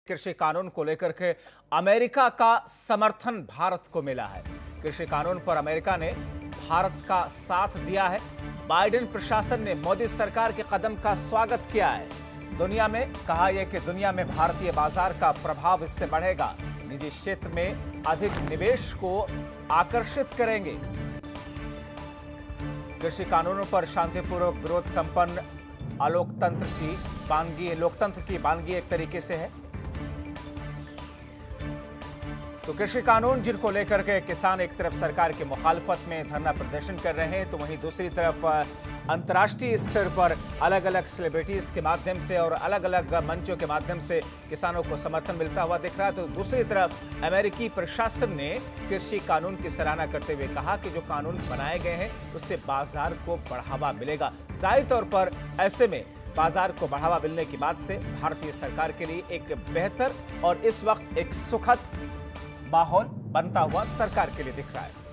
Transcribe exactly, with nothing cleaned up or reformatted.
कृषि कानून को लेकर के अमेरिका का समर्थन भारत को मिला है। कृषि कानून पर अमेरिका ने भारत का साथ दिया है। बाइडेन प्रशासन ने मोदी सरकार के कदम का स्वागत किया है। दुनिया में कहा यह कि दुनिया में भारतीय बाजार का प्रभाव इससे बढ़ेगा, निजी क्षेत्र में अधिक निवेश को आकर्षित करेंगे। कृषि कानूनों पर शांतिपूर्वक विरोध संपन्न अलोकतंत्र की वानगी लोकतंत्र की वानगी एक तरीके से है। तो कृषि कानून जिनको लेकर के किसान एक तरफ सरकार की मुखालफत में धरना प्रदर्शन कर रहे हैं, तो वहीं दूसरी तरफ अंतर्राष्ट्रीय स्तर पर अलग अलग सेलिब्रिटीज के माध्यम से और अलग अलग मंचों के माध्यम से किसानों को समर्थन मिलता हुआ दिख रहा है। तो दूसरी तरफ अमेरिकी प्रशासन ने कृषि कानून की सराहना करते हुए कहा कि जो कानून बनाए गए हैं उससे बाजार को बढ़ावा मिलेगा। जाहिर तौर पर ऐसे में बाजार को बढ़ावा मिलने की बात से भारतीय सरकार के लिए एक बेहतर और इस वक्त एक सुखद माहौल बनता हुआ सरकार के लिए दिख रहा है।